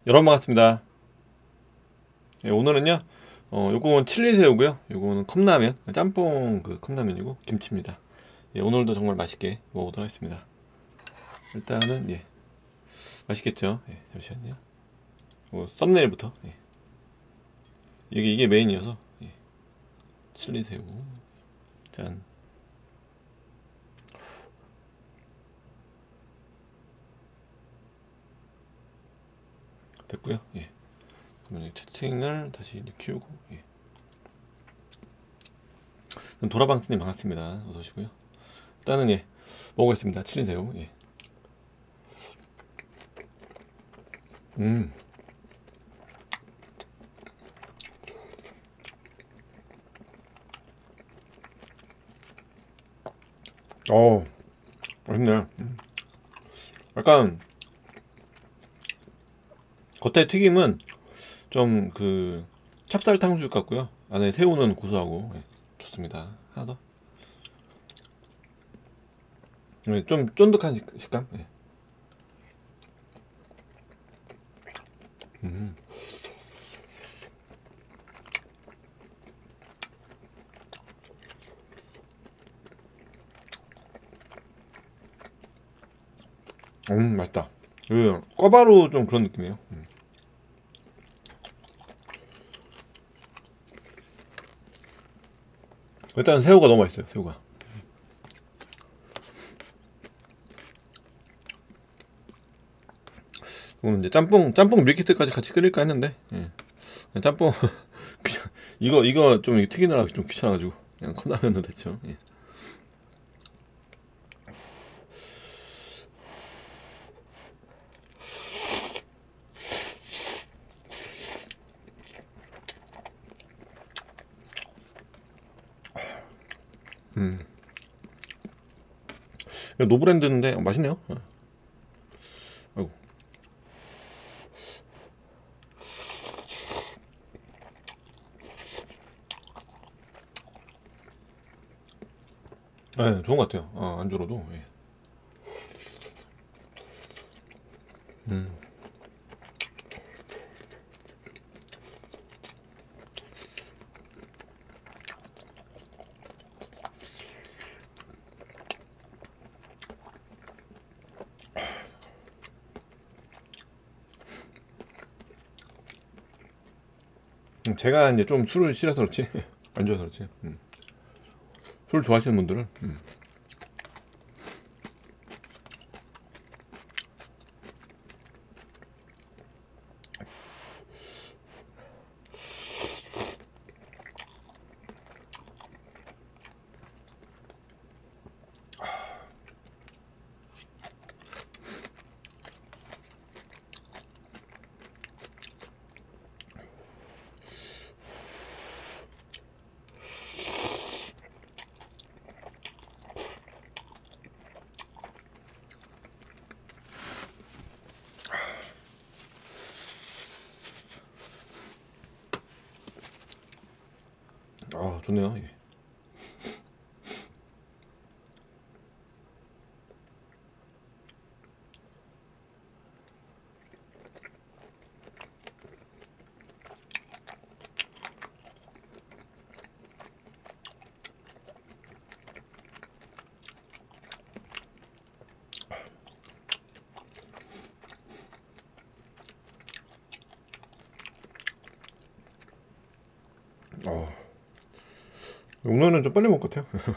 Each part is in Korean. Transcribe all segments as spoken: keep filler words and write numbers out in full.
여러분 반갑습니다. 예, 오늘은요 어 요거는 칠리새우고요, 요거는 컵라면, 짬뽕 그 컵라면이고 김치입니다. 예, 오늘도 정말 맛있게 먹어보도록 하겠습니다. 일단은 예 맛있겠죠. 예, 잠시만요. 뭐 썸네일부터 예. 이게 이게 메인이어서 예, 칠리새우 짠. 됐고요. 예. 그러면 채팅을 다시 이제 키우고 예. 도라방스님 반갑습니다. 어서 오시고요. 일단은 예 먹어보겠습니다. 칠리새우. 예. 음. 어 맛있네. 음. 약간 겉에 튀김은 좀 그 찹쌀 탕수육 같고요, 안에 새우는 고소하고 예, 좋습니다. 하나 더. 예, 좀 쫀득한 식, 식감. 예. 음. 음 맛있다. 그 꿔바로 좀 그런 느낌이에요. 음. 일단 새우가 너무 맛있어요. 새우가. 오늘 이제 짬뽕 짬뽕 밀키트까지 같이 끓일까 했는데 예. 그냥 짬뽕 그냥 이거 이거 좀 튀기느라 좀 귀찮아가지고 그냥 컵라면으로 됐죠. 예. 음. 노브랜드인데 어, 맛있네요. 예. 아이고. 네, 좋은 것 같아요. 아, 안주로도. 예. 음. 제가 이제 좀 술을 싫어서 그렇지 안 좋아서 그렇지. 음. 술 좋아하시는 분들은 음. 아 좋네요. 예. 어, 오늘은 좀 빨리 먹을 것 같아요.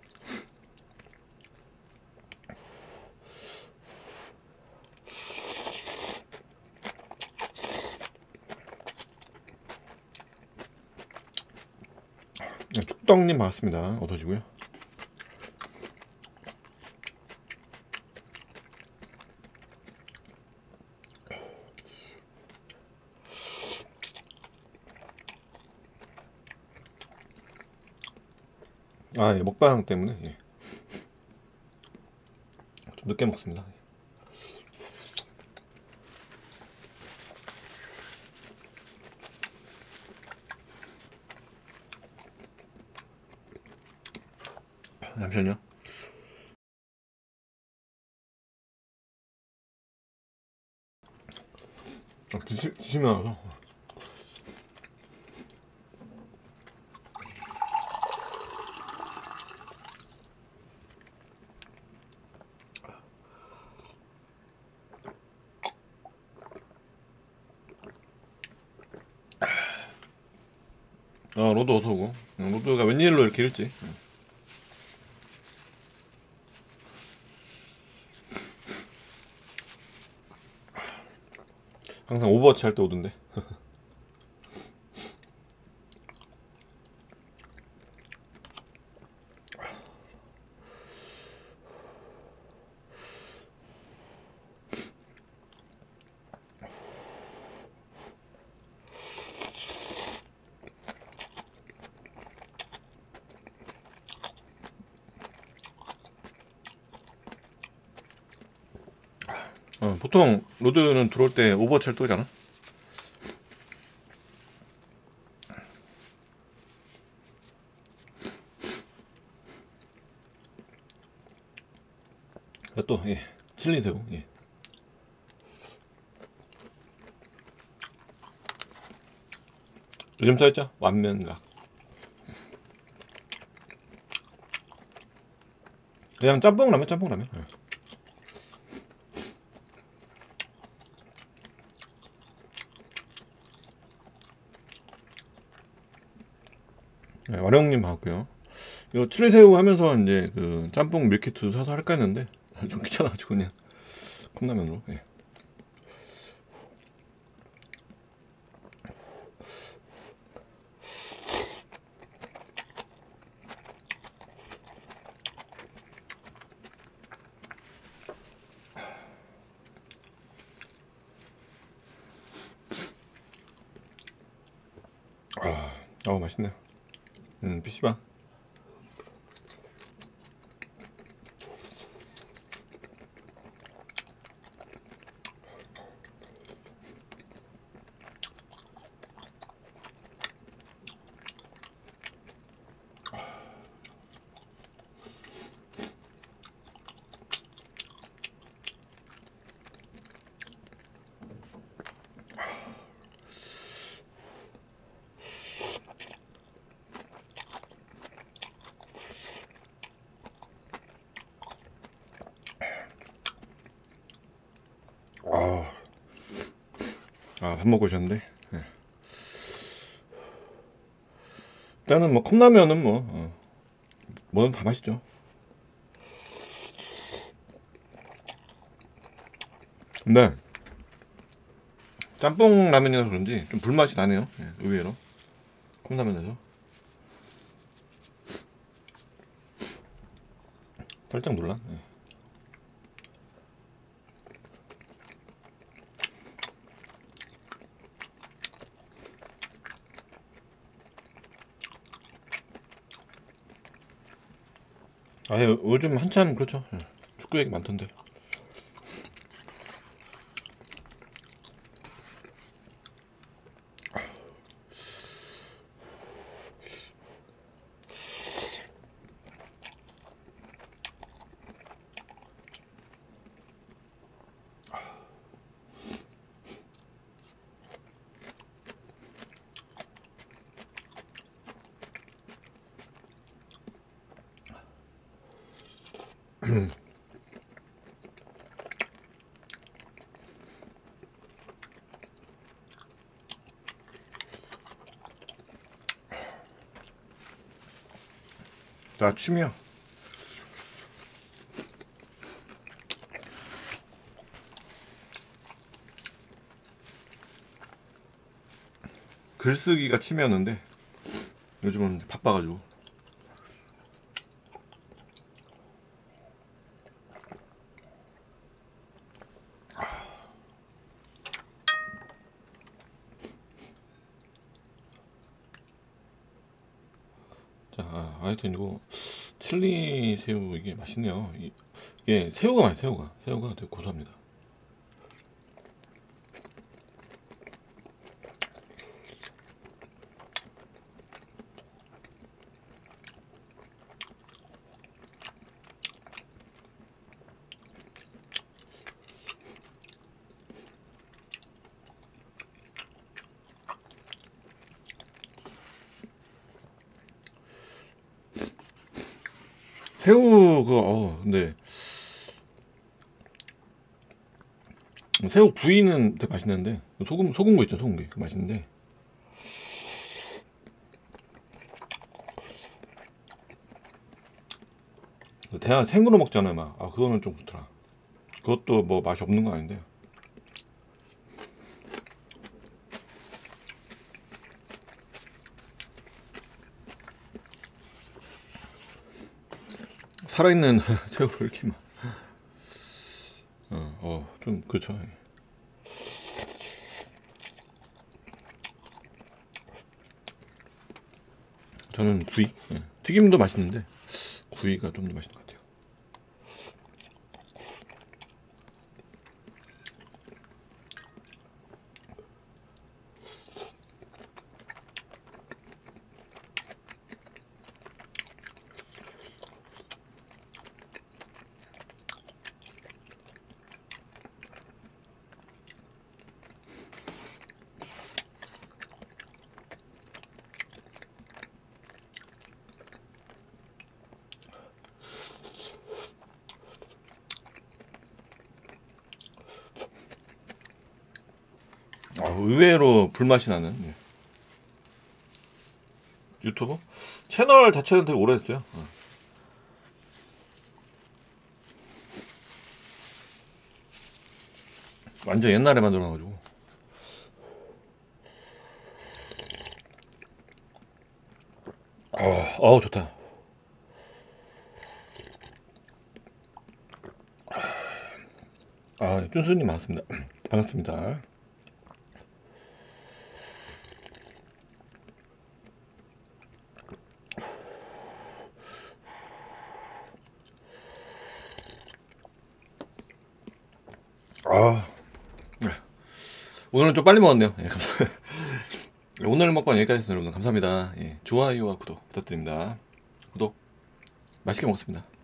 축덕님 반갑습니다. 어서 오시고요. 아, 예, 먹방 때문에 예. 좀 늦게 먹습니다. 잠시만요. 기침이 나서. 어, 로드 어서 오고. 로드가 웬일로 이렇게 일찍. 항상 오버워치 할 때 오던데. 어, 보통 로드는 들어올 때 오버워치 할 때잖아. 또 예, 칠리 새우. 예. 요즘 써있죠? 완면각. 그냥 짬뽕 라면, 짬뽕 라면. 예. 네, 와령님 반갑고요. 이거 칠리새우 하면서 이제 그 짬뽕 밀키트 사서 할까 했는데 좀 귀찮아가지고 그냥 컵라면으로. 예. 아, 어 맛있네. 음, 피시방. 아, 아, 밥 먹고 오셨는데. 예. 일단은 뭐 컵라면은 뭐 어, 뭐든 다 맛있죠. 근데 짬뽕 라면이라서 그런지 좀 불맛이 나네요. 예, 의외로 컵라면에서 살짝 놀라. 예. 아, 예, 요즘 한참 그렇죠. 예. 축구 얘기 많던데. 나 취미야. 글쓰기가 취미였는데 요즘은 바빠가지고. 자, 아, 하여튼 이거 칠리 새우 이게 맛있네요. 이- 이게 새우가 맛있어요. 새우가 새우가 되게 고소합니다. 새우 그거 어 근데 새우 구이는 되게 맛있는데 소금 소금구 있죠, 소금구 그 맛있는데 대한 생으로 먹잖아요 막. 아 그거는 좀 그렇더라. 그것도 뭐 맛이 없는 건 아닌데 살아있는 새우를 이렇게 막 어, 어, 좀 그렇죠. 저는 구이 예. 튀김도 맛있는데 구이가 좀 더 맛있는 것 같아요. 아, 의외로 불맛이 나는 예. 유튜브 채널 자체는 되게 오래됐어요. 어. 완전 옛날에 만들어놔가지고. 아, 어우 좋다. 아, 쭌수님 반갑습니다. 반갑습니다. 아, 오늘은 좀 빨리 먹었네요. 예, 감사. 오늘 먹방 여기까지 했습니다. 여러분 감사합니다. 예, 좋아요와 구독 부탁드립니다. 구독 맛있게 먹었습니다.